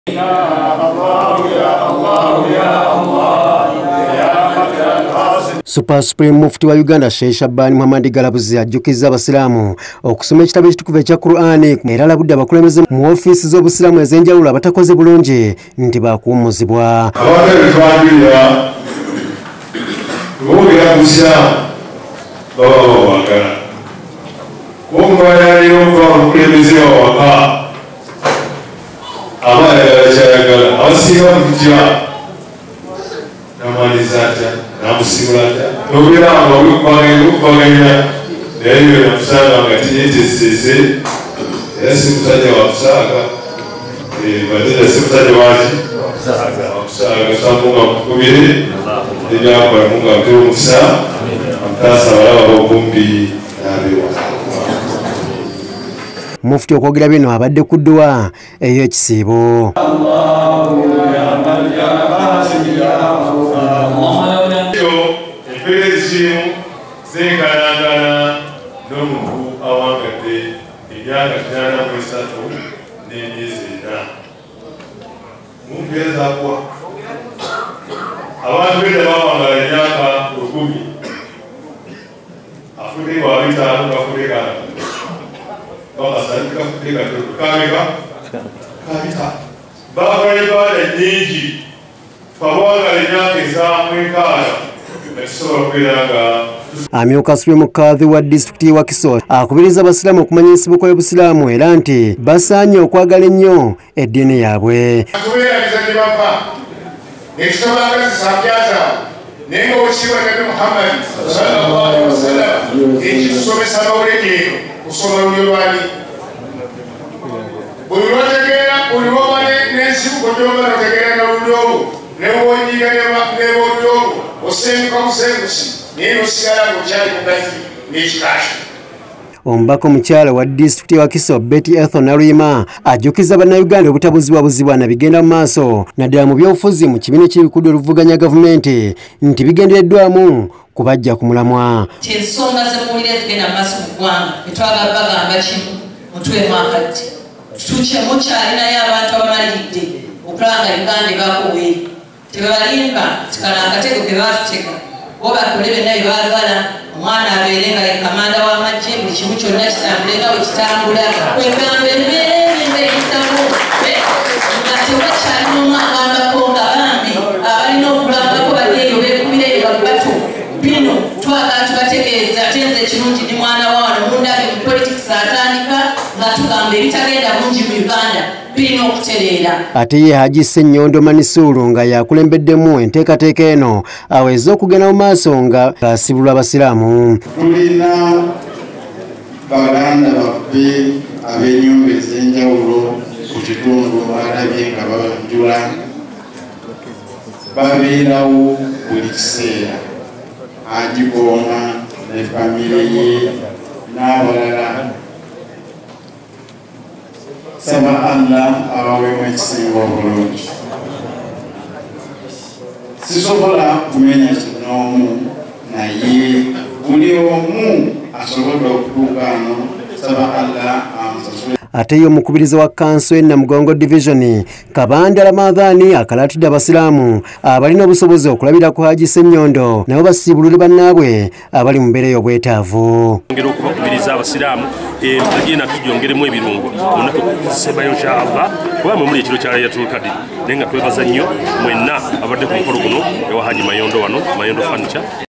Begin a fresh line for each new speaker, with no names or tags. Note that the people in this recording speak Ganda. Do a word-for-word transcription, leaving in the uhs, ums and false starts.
Super Supreme Mufti wa Uganda Sheikh Shabani Muhammad Galabuzi ajjukiza abasiramu okusoma ekitabo ekitukuvu ekya Qur'ani era alabudde abakulembeze mu ofiisi z'obusiramu ez'enjawulo abatakoze bulungi nti baakuwummuzibwa.
Namusimulata nobera ngo ukubaganya ukubaganya leyo namusanga ngati yetesese yasi mutaje wa kusaka eh badala simutaje waji kusaka kusaka samunga kubiri ndio kwa Mungu amtoe musa amtasa wala bobumbi nabiwa.
Mufti okwogera bino abadde ku dduwa eyo ekisiibo.
Zekalangana n'omuntu awangadde emyaka kinaana mu esatu n'emyezi ena. Mumpeeza kwa abantu bedda bawangala emyaka lukumi afudde wa bitaano kafudde kana bakasali kafudde katoto kameka kabita bakola ebbaala nnyingi twabawangala emyaka esaamu enkaaga netusobola okubeeranga.
Amyuka Supreme Kadhi wa district wa Kiso akubiriza abasiramu okumanya ensibuko y'obusiraamu era nti basaanye okwagala ennyo eddiini yaabwe. Omubaka omukyala wa disitulikiti wa Kiso Betty Ethel Naluyima ajjukiza bannayuganda obutabuzibwa buzibwa na bigenda mu maaso naddala mu byobufuzi mu kibiina ky'ebikudde oluvuganya gavumenti nti bigendereddwamu kubajja ku mulamwa.
Ensonga z'emuwulire zigenda mu maaso mu ggwanga netwagala bagamba kimu mutuwemu akadde tukyemu kyalinayo abantu abamalidde okulaba nga Uganda ebakowe tebalimba tikala akatego ke baatutega obakole benna byebaagala omwana abeere nga ye kamanda w'amagye buli kimu kyonna kitambule nga bwe kitambula kwegamba embeera emimba eyitamu nga tewakyalina omu agambako nga bambi abalina okulambako badeeyo beekumira eyo babatu bino twagala tubategeeza ate nze ekirungi ndi mwana wawano mundabe mu politics atandika nga tugamba ebitagenda bungi mu Uganda birina okutereera.
Ate ye Haji Ssenyondo Manisulu nga yakulembeddemu enteekateeka eno aweze okugenda mu maaso nga asibulwa abasiraamu.
Tulina baganda baffe ab'ennyumba ez'enjawulo ku kitundu balabye nga babanjula babeerawo buli kiseera. Haji Booma ne famire ye n'abalala saba Allah abawemu ekisinga obulungi. Sisobola kumenya kinoomu naye buli omu asobodde okutuuka ano saba Allah amusasule.
Ate ye omukubiriza wa kanso e Namugongo Division Kabanda Ramadhani akalatidde abasiraamu abalina obusobozi okulabira ku Haji Ssenyondo nabo basibulule bannaabwe abali mu mbeera y'obwetaavu.
Ngero okubakubiriza abasiraamu agenda tujongeremu ebirungo onaku sebayo insha Allah kuba mu muli ekiro kya Laylatul Qadr naye nga twebaza nnyo mwenna abadde ku mukolo guno ewa Haji Mayondo wano Mayondo Furniture.